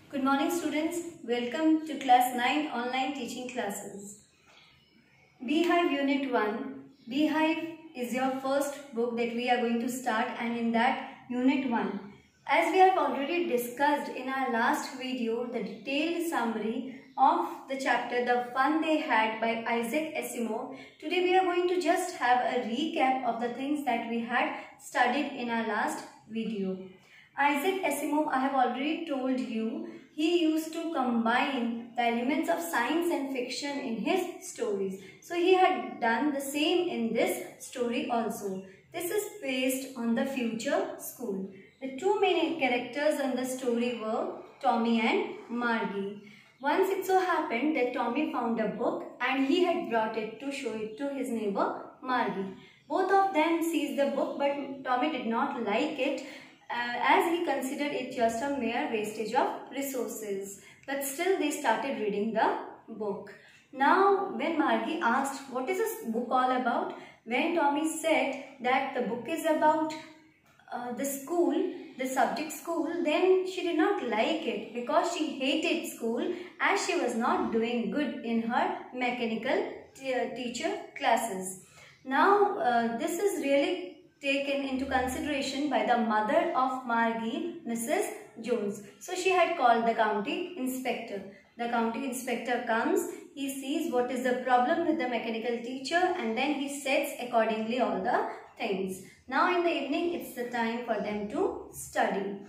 Good morning students, welcome to class 9 online teaching classes. Beehive Unit 1. Beehive is your first book that we are going to start, and in that Unit 1. As we have already discussed in our last video the detailed summary of the chapter The Fun They Had by Isaac Asimov, today we are going to just have a recap of the things that we had studied in our last video. Isaac Asimov, I have already told you, he used to combine the elements of science and fiction in his stories. So he had done the same in this story also. This is based on the future school. The two main characters in the story were Tommy and Margie. Once it so happened that Tommy found a book and he had brought it to show it to his neighbor Margie. Both of them seized the book, but Tommy did not like it, as he considered it just a mere wastage of resources. But still they started reading the book. Now when Margie asked, what is this book all about? When Tommy said that the book is about the school, the subject school, then she did not like it because she hated school as she was not doing good in her mechanical teacher classes. Now this is really taken into consideration by the mother of Margie, Mrs. Jones. So she had called the county inspector. The county inspector comes, he sees what is the problem with the mechanical teacher, and then he sets accordingly all the things. Now in the evening, it's the time for them to study.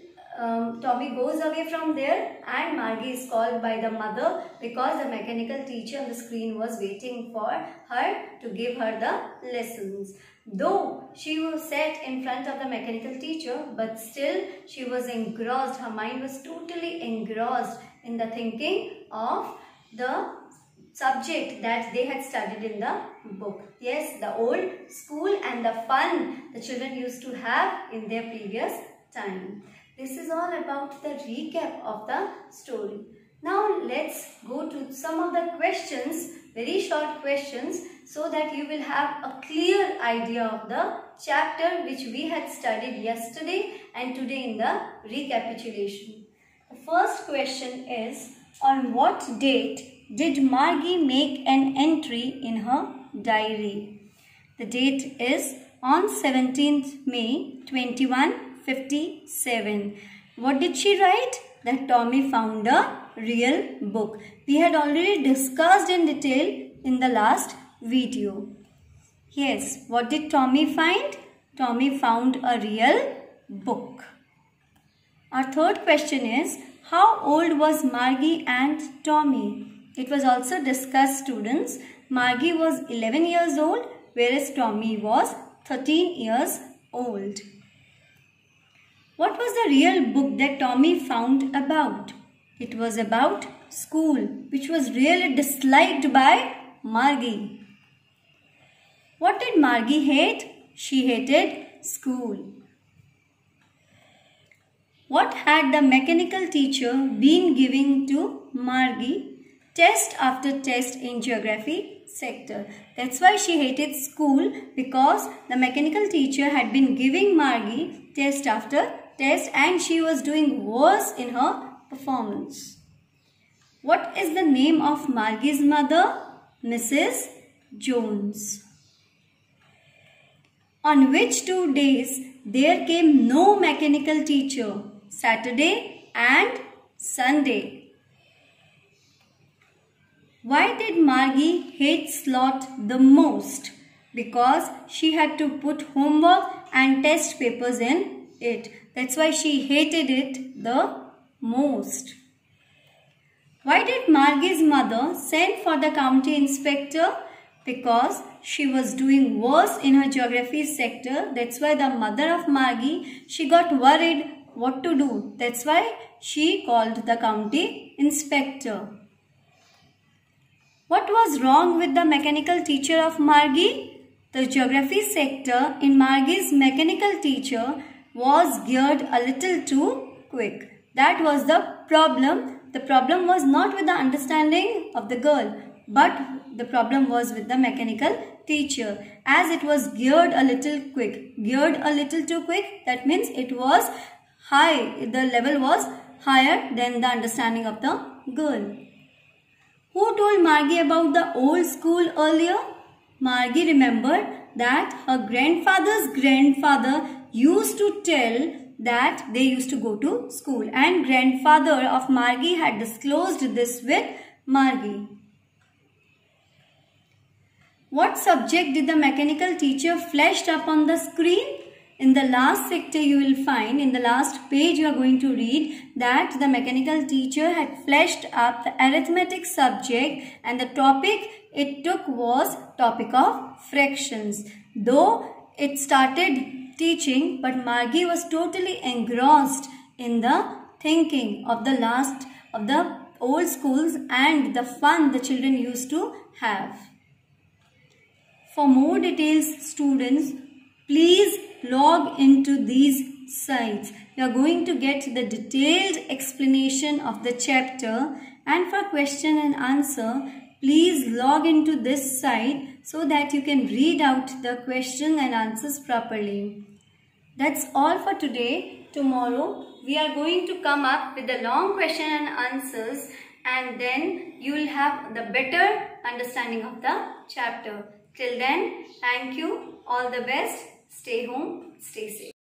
Tommy goes away from there and Margie is called by the mother because the mechanical teacher on the screen was waiting for her to give her the lessons. Though she was sat in front of the mechanical teacher, but still she was engrossed, her mind was totally engrossed in the thinking of the subject that they had studied in the book. Yes, the old school and the fun the children used to have in their previous time. This is all about the recap of the story. Now let's go to some of the questions, very short questions, so that you will have a clear idea of the chapter which we had studied yesterday and today in the recapitulation. The first question is, on what date did Margie make an entry in her diary? The date is on 17th May 2157. What did she write? That Tommy found a real book. We had already discussed in detail in the last video. Yes, what did Tommy find? Tommy found a real book. Our third question is, how old was Margie and Tommy? It was also discussed, students. Margie was 11 years old, whereas Tommy was 13 years old. What was the real book that Tommy found about? It was about school, which was really disliked by Margie. What did Margie hate? She hated school. What had the mechanical teacher been giving to Margie? Test after test in geography sector. That's why she hated school, because the mechanical teacher had been giving Margie test after test and she was doing worse in her performance. What is the name of Margie's mother? Mrs. Jones. On which 2 days there came no mechanical teacher? Saturday and Sunday. Why did Margie hate slot the most? Because she had to put homework and test papers in it. That's why she hated it the most. Why did Margie's mother send for the county inspector? Because she was doing worse in her geography sector. That's why the mother of Margie, she got worried what to do. That's why she called the county inspector. What was wrong with the mechanical teacher of Margie? The geography sector in Margie's mechanical teacher was geared a little too quick. That was the problem. The problem was not with the understanding of the girl, but the problem was with the mechanical teacher, as it was geared a little quick. Geared a little too quick, that means it was high, the level was higher than the understanding of the girl. Who told Margie about the old school earlier? Margie remembered that her grandfather's grandfather used to tell that they used to go to school, and grandfather of Margie had disclosed this with Margie. What subject did the mechanical teacher flashed up on the screen? In the last sector you will find, in the last page you are going to read that the mechanical teacher had flashed up the arithmetic subject, and the topic it took was topic of fractions. Though it started teaching, but Margie was totally engrossed in the thinking of the old schools and the fun the children used to have. For more details, students, please log into these sites. You are going to get the detailed explanation of the chapter, and for question and answer, please log into this site so that you can read out the question and answers properly. That's all for today. Tomorrow we are going to come up with the long question and answers, and then you will have the better understanding of the chapter. Till then, thank you. All the best. Stay home. Stay safe.